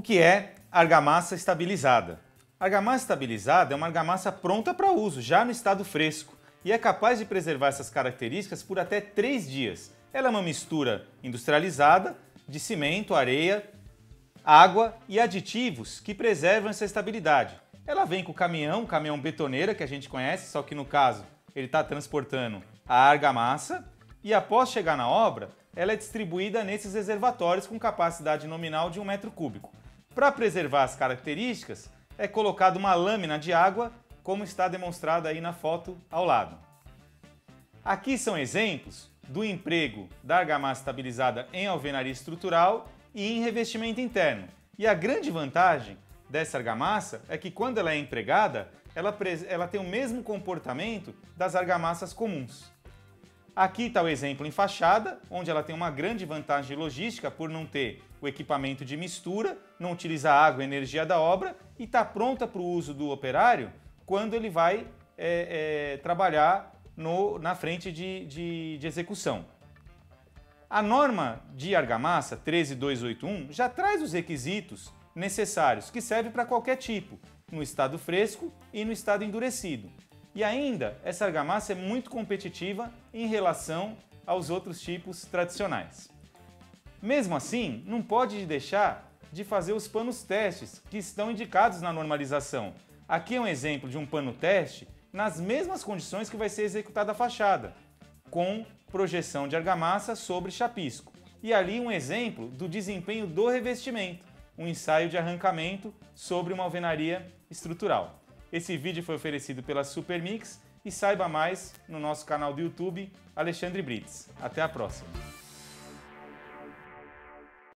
que é argamassa estabilizada? Argamassa estabilizada é uma argamassa pronta para uso, já no estado fresco, e é capaz de preservar essas características por até 3 dias. Ela é uma mistura industrializada de cimento, areia, água e aditivos que preservam essa estabilidade. Ela vem com o caminhão betoneira que a gente conhece, só que no caso ele está transportando a argamassa, e após chegar na obra, ela é distribuída nesses reservatórios com capacidade nominal de 1 metro cúbico. Para preservar as características, é colocada uma lâmina de água, como está demonstrado aí na foto ao lado. Aqui são exemplos do emprego da argamassa estabilizada em alvenaria estrutural e em revestimento interno. E a grande vantagem dessa argamassa é que quando ela é empregada, ela tem o mesmo comportamento das argamassas comuns. Aqui está o exemplo em fachada, onde ela tem uma grande vantagem logística por não ter o equipamento de mistura, não utilizar água e energia da obra e está pronta para o uso do operário quando ele vai trabalhar na frente de execução. A norma de argamassa 13281 já traz os requisitos necessários que servem para qualquer tipo, no estado fresco e no estado endurecido. E ainda, essa argamassa é muito competitiva em relação aos outros tipos tradicionais. Mesmo assim, não pode deixar de fazer os panos testes que estão indicados na normalização. Aqui é um exemplo de um pano teste nas mesmas condições que vai ser executada a fachada, com projeção de argamassa sobre chapisco. E ali um exemplo do desempenho do revestimento, um ensaio de arrancamento sobre uma alvenaria estrutural. Esse vídeo foi oferecido pela Supermix e saiba mais no nosso canal do YouTube, Alexandre Brits. Até a próxima!